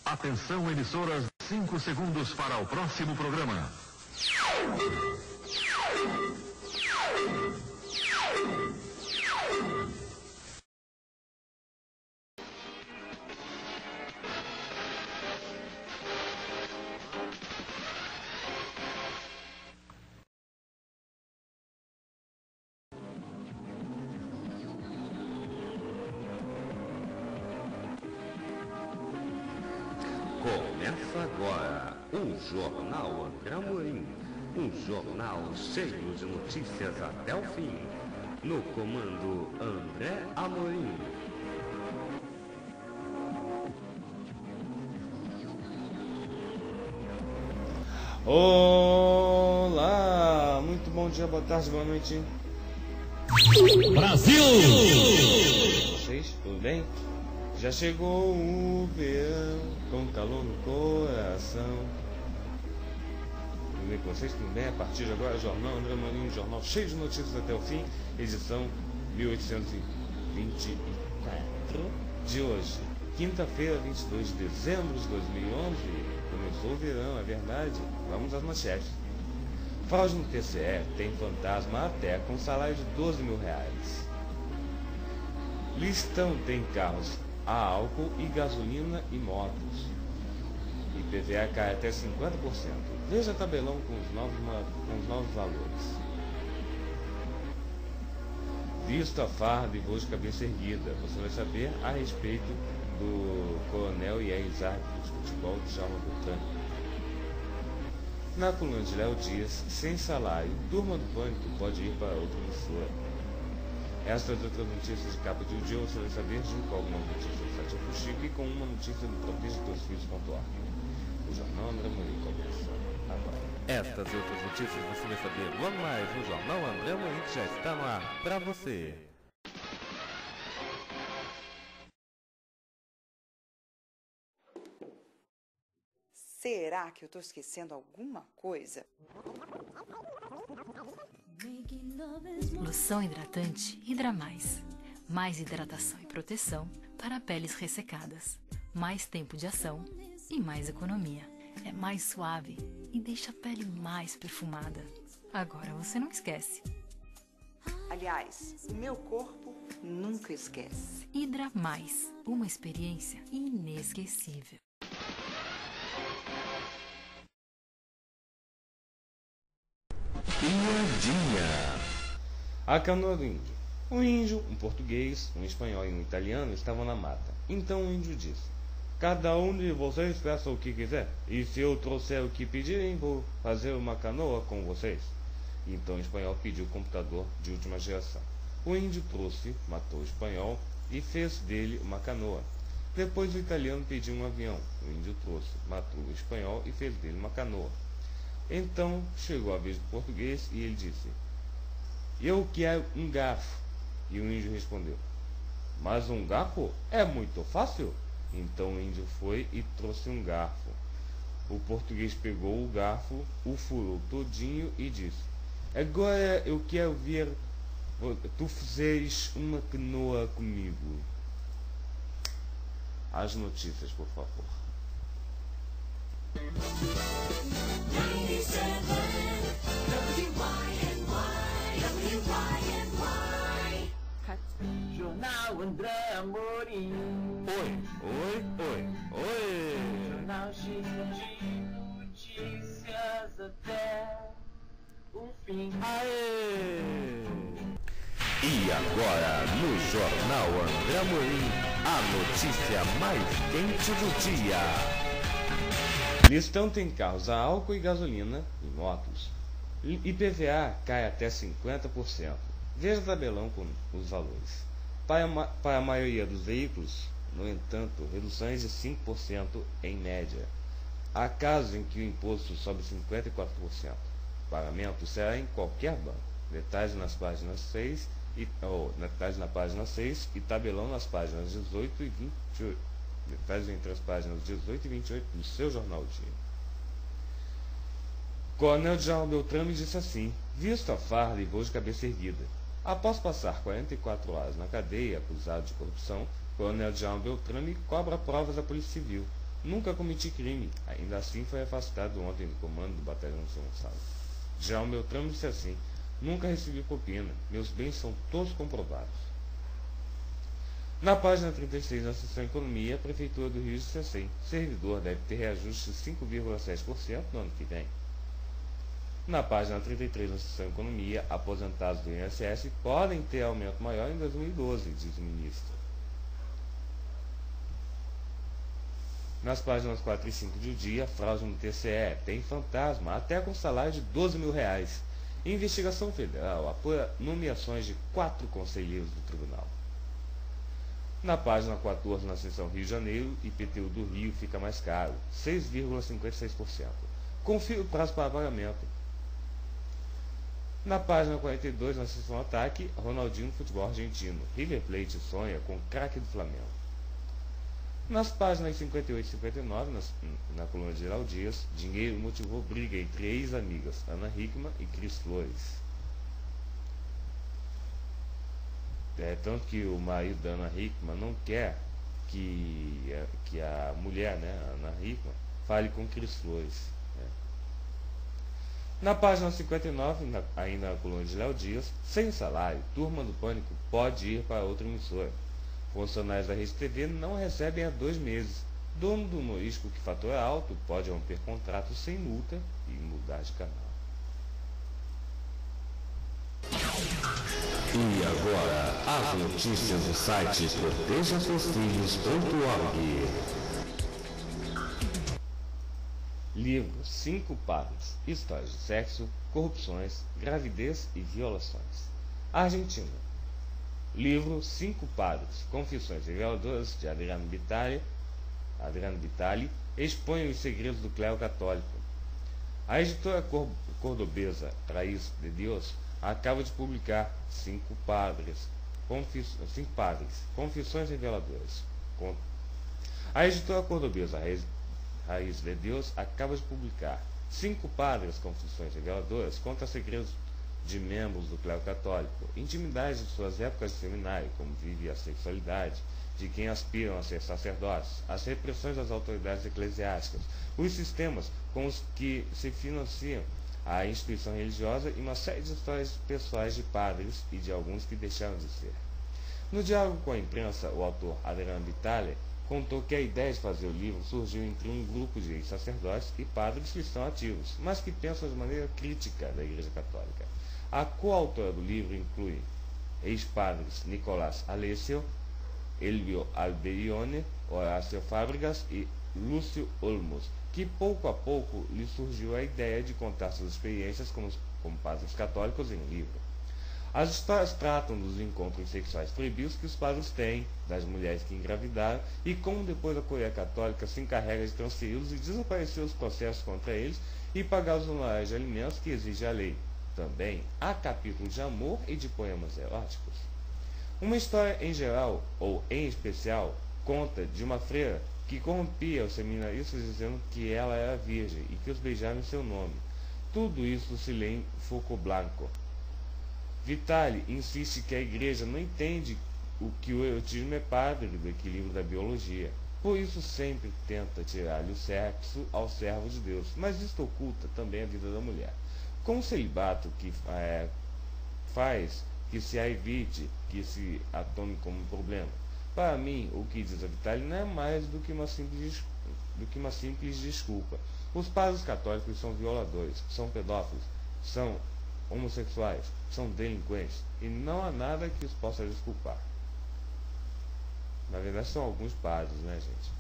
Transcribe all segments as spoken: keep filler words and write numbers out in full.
Atenção, emissoras, cinco segundos para o próximo programa. Começa agora o Jornal André Amorim, um jornal cheio de notícias até o fim. No comando André Amorim. Olá, muito bom dia, boa tarde, boa noite. Brasil! Vocês, tudo bem? Já chegou o verão, com calor no coração. Tudo bem com vocês? Tudo bem? A partir de agora, Jornal André Amorim, jornal cheio de notícias até o fim, edição mil oitocentos e vinte e quatro de hoje. Quinta-feira, vinte e dois de dezembro de dois mil e onze. Começou o verão, é verdade. Vamos às manchetes. Fraude no T C E tem fantasma até com salário de doze mil reais. Listão tem carros a álcool e gasolina e motos. I P V A cai até cinquenta por cento. Veja tabelão com os novos, com os novos valores. Visto a farda e voo de cabeça erguida. Você vai saber a respeito do coronel e ex-árbitro de futebol de Djalma Beltrame. Na coluna de Léo Dias, sem salário, turma do pânico pode ir para outra emissora. Estas outras notícias de capa de um dia você vai saber junto com algumas notícias do site Fuxico e com uma notícia do protege teus filhos ponto org. O Jornal André Amorim começa agora. Estas e outras notícias você vai saber logo mais no Jornal André Amorim, que já está no ar para você. Será que eu tô esquecendo alguma coisa? Loção hidratante Hidra Mais. Mais hidratação e proteção para peles ressecadas. Mais tempo de ação e mais economia. É mais suave e deixa a pele mais perfumada. Agora você não esquece. Aliás, o meu corpo nunca esquece. Hidra Mais. Uma experiência inesquecível. Piadinha. A canoa do índio. Um índio, um português, um espanhol e um italiano estavam na mata. Então o índio disse: cada um de vocês peça o que quiser, e se eu trouxer o que pedirem, vou fazer uma canoa com vocês. Então o espanhol pediu o computador de última geração. O índio trouxe, matou o espanhol e fez dele uma canoa. Depois o italiano pediu um avião. O índio trouxe, matou o espanhol e fez dele uma canoa. Então chegou a vez do português e ele disse: eu quero um garfo. E o índio respondeu: mas um garfo é muito fácil. Então o índio foi e trouxe um garfo. O português pegou o garfo, o furou todinho e disse: agora eu quero ver tu fazeres uma canoa comigo. As notícias, por favor. Jornal André Amorim. Oi, oi, oi, oi. Jornal cheio de notícias até o fim. Aê! E agora, no Jornal André Amorim, a notícia mais quente do dia. Listão tem carros a álcool e gasolina e motos. I P V A cai até cinquenta por cento. Veja o tabelão com os valores. Para a, para a maioria dos veículos, no entanto, reduções de cinco por cento em média. Há casos em que o imposto sobe cinquenta e quatro por cento. O pagamento será em qualquer banco. Detalhes nas páginas seis e, ou, detalhes na página seis e tabelão nas páginas dezoito e vinte e oito. Detalhes entre as páginas dezoito e vinte e oito do seu Jornal Dia. Coronel Djalma Beltrame disse assim: visto a farda e voo de cabeça erguida. Após passar quarenta e quatro horas na cadeia, acusado de corrupção, Coronel Djalma Beltrame cobra provas da Polícia Civil. Nunca cometi crime, ainda assim foi afastado ontem do comando do batalhão de São Gonçalo. Já o meu trâmite disse assim: nunca recebi propina, meus bens são todos comprovados. Na página trinta e seis, na seção Economia, a Prefeitura do Rio disse assim: servidor deve ter reajuste de cinco vírgula sete por cento no ano que vem. Na página trinta e três, na seção Economia, aposentados do I N S S podem ter aumento maior em dois mil e doze, diz o ministro. Nas páginas quatro e cinco de O Dia, fraude no T C E, tem fantasma, até com salário de doze mil reais. Investigação Federal apoia nomeações de quatro conselheiros do tribunal. Na página quatorze, na seção Rio de Janeiro, I P T U do Rio fica mais caro, seis vírgula cinquenta e seis por cento. Confira o prazo para pagamento. Na página quarenta e dois, na seção Ataque, Ronaldinho no futebol argentino. River Plate sonha com o craque do Flamengo. Nas páginas cinquenta e oito e cinquenta e nove, nas, na coluna de Geral Dias, dinheiro motivou briga entre ex-amigas Ana Hickman e Cris Flores. É, tanto que o marido da Ana Hickman não quer que, que a mulher, né, a Ana Hickman, fale com Cris Flores. Né. Na página cinquenta e nove, na, ainda na coluna de Léo Dias, sem salário, Turma do Pânico pode ir para outra emissora. Funcionários da Rede T V não recebem há dois meses. Dono do humorístico que fatura alto pode romper contrato sem multa e mudar de canal. E agora, as notícias do site proteja seus filhos ponto org. Livro Cinco Padres, Histórias de Sexo, Corrupções, Gravidez e Violações. Argentina. Livro Cinco Padres, Confissões Reveladoras, de Adriano Vitali, Adriano Vitali, expõe os segredos do clero católico. A editora cordobesa Raiz de Deus acaba de publicar Cinco Padres, Confiss... Cinco Padres, Confissões Reveladoras. A editora cordobesa Raiz... Raiz de Deus acaba de publicar Cinco Padres, Confissões Reveladoras contra segredos de membros do clero católico, intimidades de suas épocas de seminário, como vive a sexualidade, de quem aspiram a ser sacerdotes, as repressões das autoridades eclesiásticas, os sistemas com os que se financiam a instituição religiosa e uma série de histórias pessoais de padres e de alguns que deixaram de ser. No diálogo com a imprensa, o autor Adriano Vitali contou que a ideia de fazer o livro surgiu entre um grupo de sacerdotes e padres que estão ativos, mas que pensam de maneira crítica da Igreja Católica. A coautora do livro inclui ex-padres Nicolás Alessio, Elvio Alberione, Horácio Fábregas e Lúcio Olmos, que pouco a pouco lhe surgiu a ideia de contar suas experiências como, como padres católicos em um livro. As histórias tratam dos encontros sexuais proibidos que os padres têm, das mulheres que engravidaram e como depois a Coreia Católica se encarrega de transferi-los e desaparecer os processos contra eles e pagar os honorários de alimentos que exige a lei. Também há capítulos de amor e de poemas eróticos. Uma história em geral, ou em especial, conta de uma freira que corrompia os seminaristas dizendo que ela era virgem e que os beijaram em seu nome. Tudo isso se lê em Foucault Blanco. Vitali insiste que a igreja não entende o que o erotismo é padre do equilíbrio da biologia. Por isso sempre tenta tirar-lhe o sexo ao servo de Deus, mas isto oculta também a vida da mulher. Com o celibato que é, faz que se a evite, que se a tome como um problema. Para mim, o que diz a Vitali não é mais do que uma simples, do que uma simples desculpa. Os padres católicos são violadores, são pedófilos, são homossexuais, são delinquentes, e não há nada que os possa desculpar. Na verdade são alguns padres, né, gente?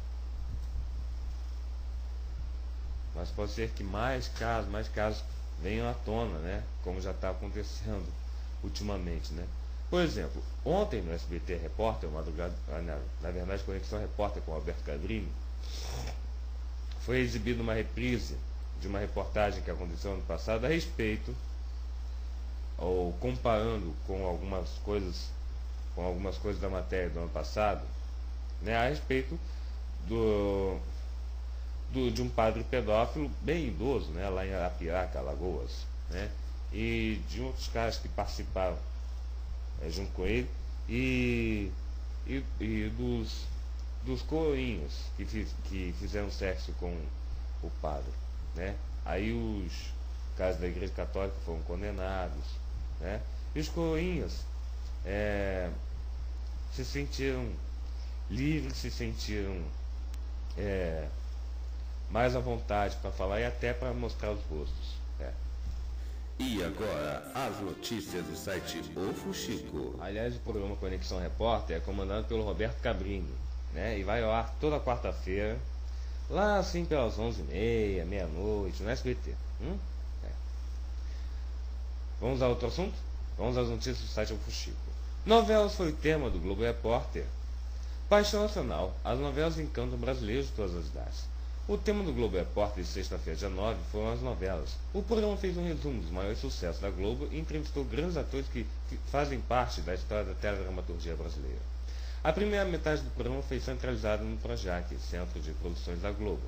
Mas pode ser que mais casos, mais casos venham à tona, né? Como já está acontecendo ultimamente, né? Por exemplo, ontem no S B T Repórter, madrugada, na, na verdade Conexão Repórter com Alberto Cabrini, foi exibida uma reprise de uma reportagem que aconteceu ano passado a respeito, ou comparando com algumas coisas, com algumas coisas da matéria do ano passado, né, a respeito do, do, de um padre pedófilo bem idoso, né, lá em Arapiraca, Alagoas, né, e de outros caras que participaram é, junto com ele, e, e, e dos, dos coroinhos que, fiz, que fizeram sexo com o padre, né? Aí os casos da Igreja Católica foram condenados, né? E os coroinhos é, se sentiram livres, se sentiram é, mais à vontade para falar e até para mostrar os rostos. É. E agora, as notícias do site O Fuxico. Aliás, o programa Conexão Repórter é comandado pelo Roberto Cabrini, né? E vai ao ar toda quarta-feira, lá assim pelas onze e meia, meia-noite, no S B T. Hum? É. Vamos a outro assunto? Vamos às notícias do site O Fuxico. Novelas foi o tema do Globo Repórter. Paixão Nacional. As novelas encantam brasileiros de todas as idades. O tema do Globo Repórter de sexta-feira, dia nove, foram as novelas. O programa fez um resumo dos maiores sucessos da Globo e entrevistou grandes atores que fazem parte da história da teledramaturgia brasileira. A primeira metade do programa foi centralizada no Projac, Centro de Produções da Globo.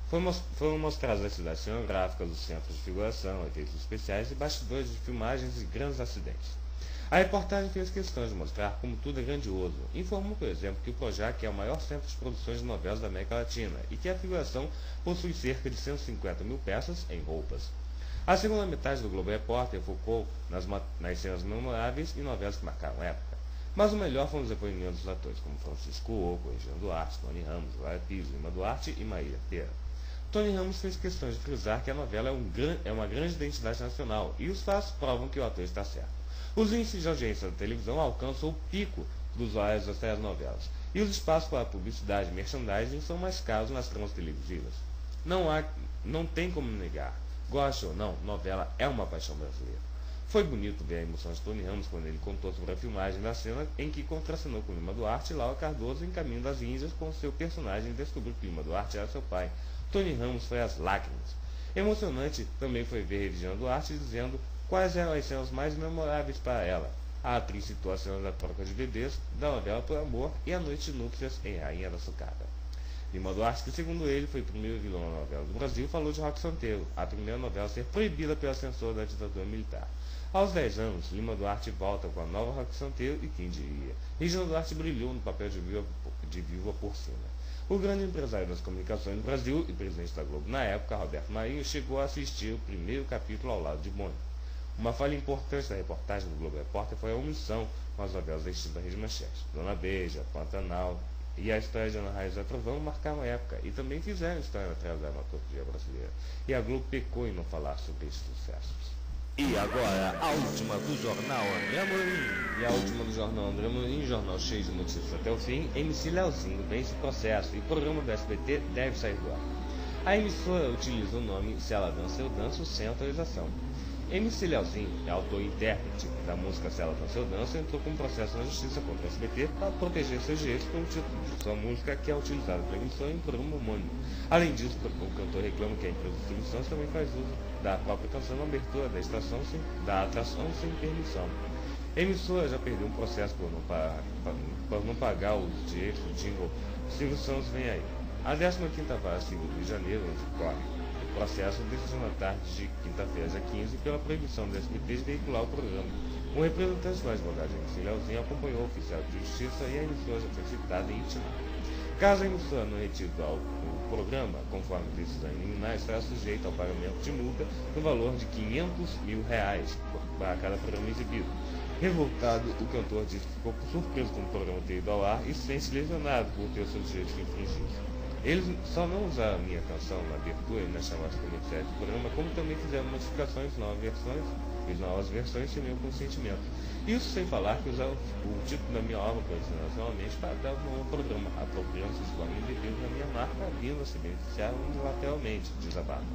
Foram mostradas as cidades cenográficas, os centros de figuração, efeitos especiais e bastidores de filmagens e grandes acidentes. A reportagem fez questão de mostrar como tudo é grandioso. Informou, por exemplo, que o Projac é o maior centro de produções de novelas da América Latina e que a figuração possui cerca de cento e cinquenta mil peças em roupas. A segunda metade do Globo Repórter focou nas, nas cenas memoráveis e novelas que marcaram a época. Mas o melhor foram os depoimentos dos atores como Francisco Oco, Regina Duarte, Tony Ramos, Laura Pires, Lima Duarte e Maíra Pera. Tony Ramos fez questão de frisar que a novela é, um gran, é uma grande identidade nacional e os fatos provam que o ator está certo. Os índices de audiência da televisão alcançam o pico dos usuários das telenovelas, e os espaços para publicidade e merchandising são mais caros nas tramas televisivas. Não há, não tem como negar. Goste ou não, novela é uma paixão brasileira. Foi bonito ver a emoção de Tony Ramos quando ele contou sobre a filmagem da cena em que contracenou com Lima Duarte e Laura Cardoso em Caminho das Índias, com seu personagem descobriu que Lima Duarte era seu pai. Tony Ramos foi às lágrimas. Emocionante também foi ver Regina Duarte dizendo quais eram as cenas mais memoráveis para ela. A atriz citou a cena da troca de bebês, da novela Por Amor e a noite de núpcias em Rainha da Sucata. Lima Duarte, que segundo ele foi o primeiro vilão na novela do Brasil, falou de Roque Santeiro, a primeira novela a ser proibida pela censura da ditadura militar. Aos dez anos, Lima Duarte volta com a nova Roque Santeiro e quem diria. Regina Duarte brilhou no papel de viúva, de viúva porcina. O grande empresário das comunicações do Brasil e presidente da Globo na época, Roberto Marinho, chegou a assistir o primeiro capítulo ao lado de Boni. Uma falha importante da reportagem do Globo Repórter foi a omissão com as novelas da extinta Rede Manchete. Dona Beija, Pantanal e a história de Ana Raiz da Trovão marcaram a época e também fizeram história na dramaturgia brasileira. E a Globo pecou em não falar sobre esses sucessos. E agora, a última do Jornal André Amorim. E a última do Jornal André Amorim, jornal cheio de notícias até o fim, M C Leozinho vence processo e programa do S B T deve sair do ar. A emissora utiliza o nome Se Ela Dança Eu Danço sem autorização. M C Leozinho, é autor e intérprete da música Se Ela Dança Eu Danço, entrou com um processo na justiça contra o S B T para proteger seus direitos pelo título de sua música, que é utilizada pela emissora em programa homônimo. Além disso, o cantor reclama que a empresa de distribuições também faz uso da própria canção na abertura da, estação sem, da atração sem permissão. A emissora já perdeu um processo por não, pagar, por não pagar os direitos do jingle Silvio Santos Vem Aí. A décima quinta Vara Civil do Rio de Janeiro, onde corre o processo, decidiu na tarde de quinta-feira, dia quinze, pela proibição do S B T de veicular o programa. Um representante do advogado M C Leozinho acompanhou o oficial de justiça e a emissora já foi citada em intimado. Caso a emissora não retire o programa, conforme decisão liminar, estará sujeita ao pagamento de multa no valor de quinhentos mil reais para cada programa exibido. Revoltado, o cantor disse que ficou surpreso com o programa ter ido ao ar e se sente lesionado por ter seus direitos infringidos. Eles só não usaram a minha canção na abertura e nas chamadas comerciais do programa, como também fizeram modificações, novas versões, fiz novas versões sem meu consentimento. Isso sem falar que usaram o título da minha obra internacionalmente para dar um novo programa, apropriando-se de forma indevida da minha marca, vindo a se beneficiar unilateralmente, desabafa.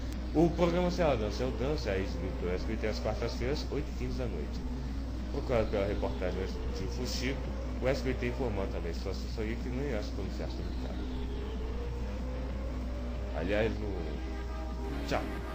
O programa Se Ela Dança Eu Danço é exibido pelo S B T às quartas-feiras, oito e quinze da noite. Procurado pela reportagem do Fuxico, o S B T informou através de sua assessoria que não irá se pronunciar sobre o caso. Aliás, no... Tchau.